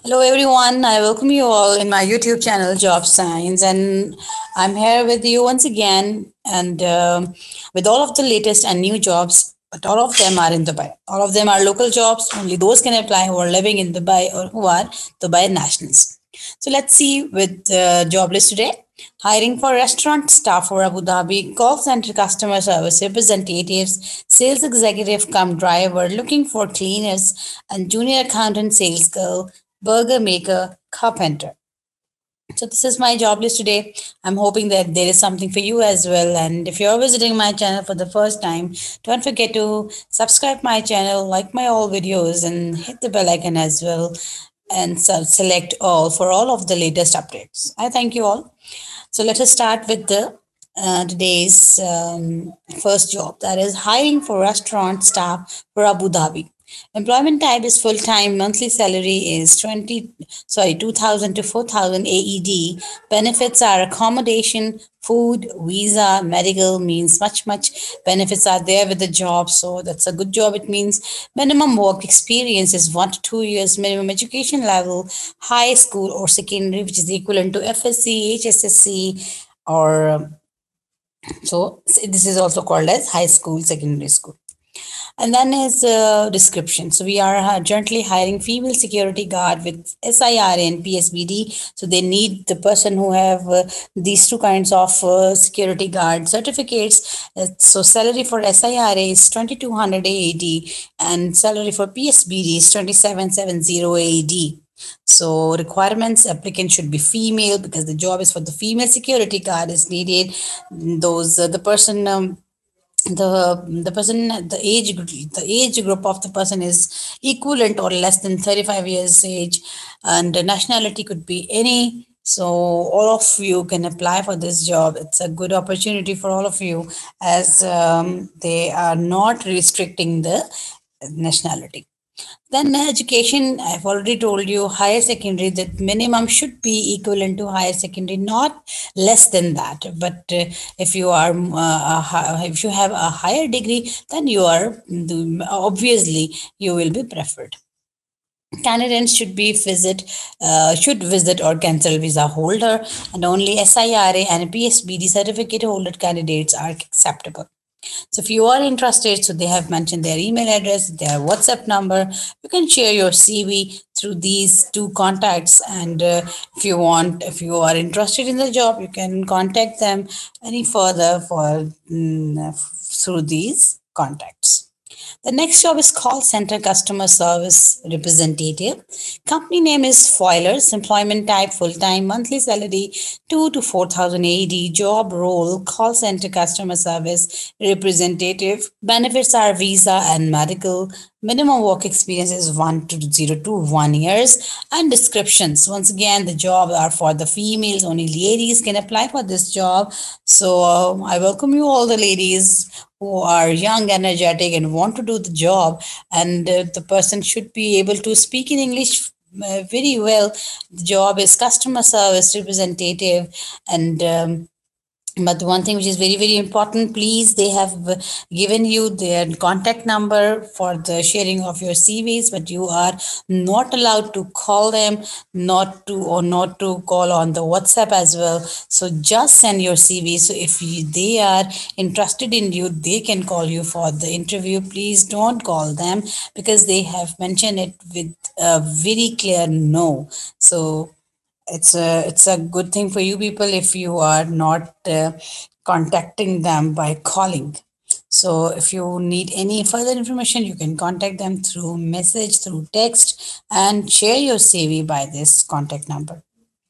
Hello, everyone. I welcome you all in my YouTube channel, Job Science, and I'm here with you once again, and with all of the latest and new jobs. But all of them are in Dubai. All of them are local jobs. Only those can apply who are living in Dubai or who are Dubai nationals. So let's see with the job list today. Hiring for restaurant staff for Abu Dhabi, call center customer service representatives, sales executive come driver, looking for cleaners, and junior accountant sales girl, burger maker, carpenter. So this is my job list today. I'm hoping that there is something for you as well. And if you're visiting my channel for the first time, don't forget to subscribe my channel, like my all videos, and hit the bell icon as well, and select all for all of the latest updates. I thank you all. So let us start with the today's first job, that is hiring for restaurant staff for Abu Dhabi. Employment type is full time. Monthly salary is 2,000 to 4,000 AED. Benefits are accommodation, food, visa, medical, means much benefits are there with the job. So that's a good job. It means minimum work experience is 1 to 2 years. Minimum education level, high school or secondary, which is equivalent to FSC, HSSC, or so this is also called as high school, secondary school. And then is description. So we are jointly hiring female security guard with SIR and PSBD. So they need the person who have these two kinds of security guard certificates. So salary for SIRA is 2,200 AED and salary for PSBD is 2,770 AED. So requirements, applicant should be female because the job is for the female security guard is needed. Those the person the person the age group of the person is equivalent or less than 35 years age, and the nationality could be any. So all of you can apply for this job. It's a good opportunity for all of you, as they are not restricting the nationality. Then education, I've already told you, higher secondary, that minimum should be equivalent to higher secondary, not less than that. But if you are, if you have a higher degree, then you are obviously you will be preferred. Candidates should visit or cancel visa holder, and only SIRA and PSBD certificate holder candidates are acceptable. So if you are interested, so they have mentioned their email address, their WhatsApp number. You can share your CV through these two contacts. And if you are interested in the job, you can contact them any further through these contacts. The next job is call center customer service representative. Company name is Foilers. Employment type full time. Monthly salary 2 to 4,000 AED. Job role call center customer service representative. Benefits are visa and medical. Minimum work experience is 1 to 1 years. And descriptions. Once again, the job are for the females. Only ladies can apply for this job. So I welcome you all the ladies who are young, energetic, and want to do the job. And the person should be able to speak in English very well. The job is customer service representative, and but one thing which is very important, please, they have given you their contact number for the sharing of your CVs, but you are not allowed to call them, not to call on the WhatsApp as well. So just send your CV. So if they are interested in you, they can call you for the interview. Please don't call them because they have mentioned it with a very clear no. So it's a good thing for you people if you are not contacting them by calling. So if you need any further information, you can contact them through message, through text, and share your CV by this contact number.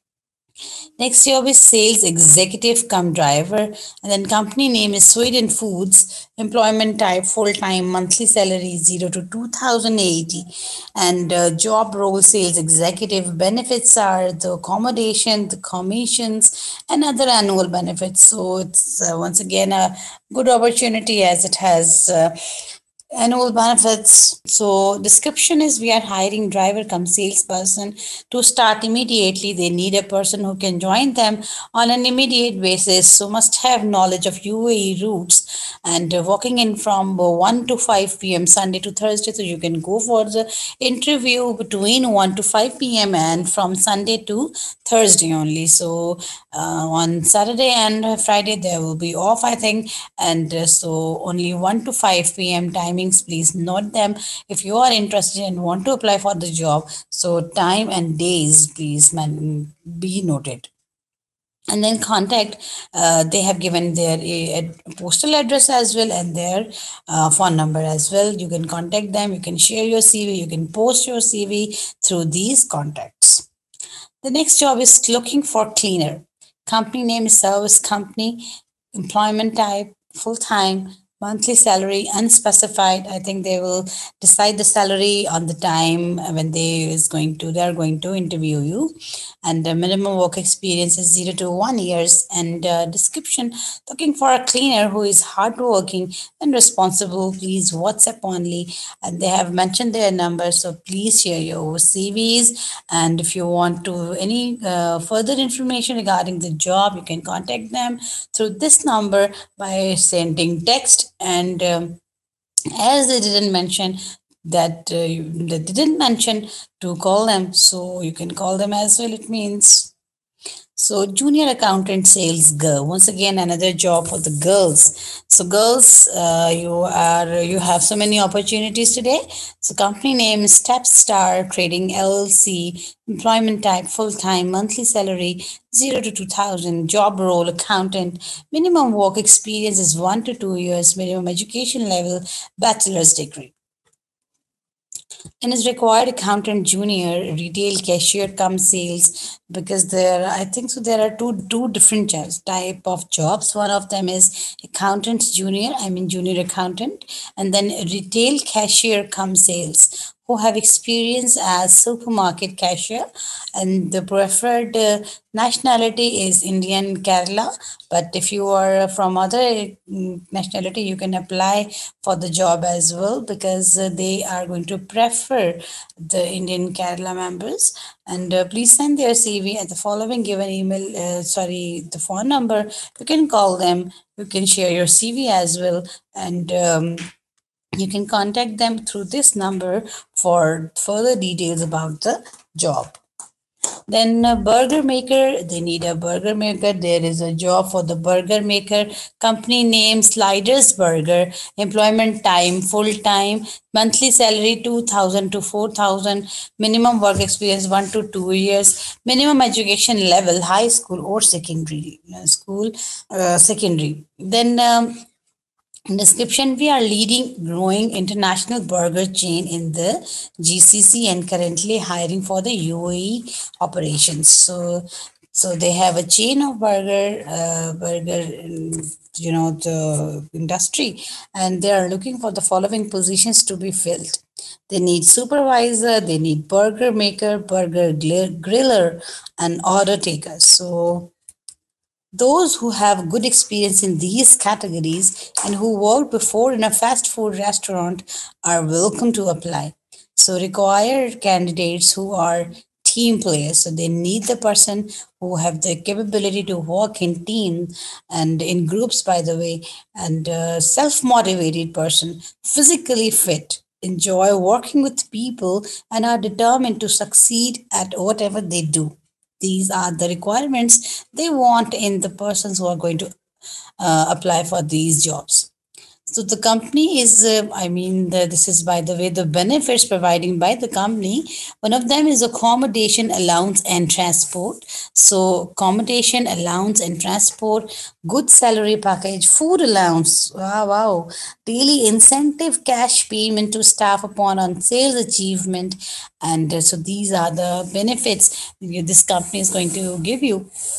Next job is sales executive come driver, and then company name is Sweden Foods. Employment type full time, monthly salary 0 to 2,080, and job role sales executive. Benefits are the accommodation, the commissions, and other annual benefits. So it's once again a good opportunity as it has. Annual benefits. So description is we are hiring driver come salesperson to start immediately. They need a person who can join them on an immediate basis. So must have knowledge of UAE routes and walking in from 1 to 5 p.m. Sunday to Thursday. So you can go for the interview between 1 to 5 p.m. and from Sunday to Thursday only. So on Saturday and Friday there will be off, I think, and so only 1 to 5 p.m. timings. Please note them if you are interested and want to apply for the job. So time and days, please be noted. And then contact, they have given their postal address as well and their phone number as well. You can contact them, you can share your CV, you can post your CV through these contacts. The next job is looking for cleaner. Company name is service company. Employment type full time. Monthly salary unspecified. I think they will decide the salary on the time when they are going to interview you. And the minimum work experience is 0 to 1 years. And description, looking for a cleaner who is hardworking and responsible. Please WhatsApp only. And they have mentioned their number, so please share your CVs. And if you want to any further information regarding the job, you can contact them through this number by sending text. And as they didn't mention they didn't mention to call them, so you can call them as well. It means so, junior accountant sales girl. Once again, another job for the girls. So, girls, you have so many opportunities today. So, company name is Stepstar Trading LLC. Employment type full time. Monthly salary 0 to 2,000. Job role accountant. Minimum work experience is 1 to 2 years. Minimum education level bachelor's degree. And is required accountant junior, retail cashier come sales, because there I think so there are two different type of jobs. One of them is accountant junior, I mean junior accountant, and then retail cashier come sales who have experience as supermarket cashier, and the preferred nationality is Indian Kerala. But if you are from other nationality, you can apply for the job as well, because they are going to prefer the Indian Kerala members. And please send their CV at the following given email, the phone number. You can call them, you can share your CV as well, and you can contact them through this number for further details about the job. Then a burger maker, they need a burger maker. There is a job for the burger maker. Company name Sliders Burger. Employment time full time. Monthly salary 2,000 to 4,000. Minimum work experience 1 to 2 years. Minimum education level high school or secondary school, secondary. Then description, we are leading growing international burger chain in the GCC and currently hiring for the UAE operations. So they have a chain of burger the industry, and they are looking for the following positions to be filled. They need supervisor, they need burger maker, burger griller, and order taker. So those who have good experience in these categories and who worked before in a fast food restaurant are welcome to apply. So, require candidates who are team players. So, they need the person who have the capability to work in team and in groups, by the way, and self motivated person, physically fit, enjoy working with people, and are determined to succeed at whatever they do. These are the requirements they want in the persons who are going to apply for these jobs. So the company is, this is by the way, the benefits providing by the company. One of them is accommodation allowance and transport. So accommodation allowance and transport, good salary package, food allowance. Wow, wow. Daily incentive cash payment to staff upon on sales achievement. And so these are the benefits this company is going to give you.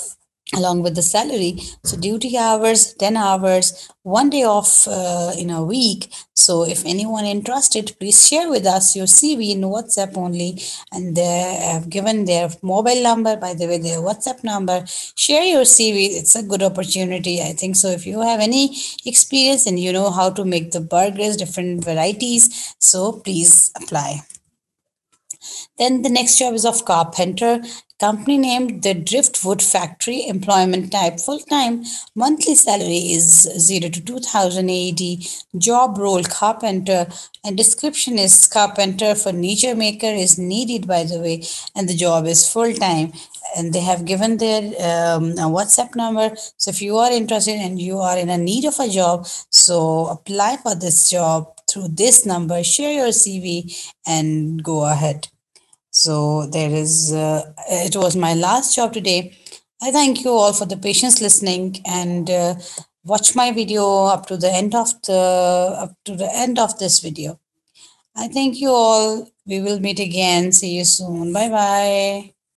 along with the salary. So duty hours, 10 hours, 1 day off in a week. So if anyone interested, please share with us your CV in WhatsApp only. And they have given their mobile number, by the way, their WhatsApp number. Share your CV. It's a good opportunity, I think. So if you have any experience and you know how to make the burgers, different varieties, so please apply. Then the next job is of carpenter. Company named the Driftwood Factory. Employment type full time. Monthly salary is 0 to 2000 AED. Job role carpenter. And description is carpenter furniture maker is needed, by the way. And the job is full time. And they have given their a WhatsApp number. So if you are interested and you are in a need of a job, so apply for this job through this number, share your CV, and go ahead. So it was my last job today. I thank you all for the patience listening and watch my video up to the end of this video. I thank you all. We will meet again. See you soon. Bye bye.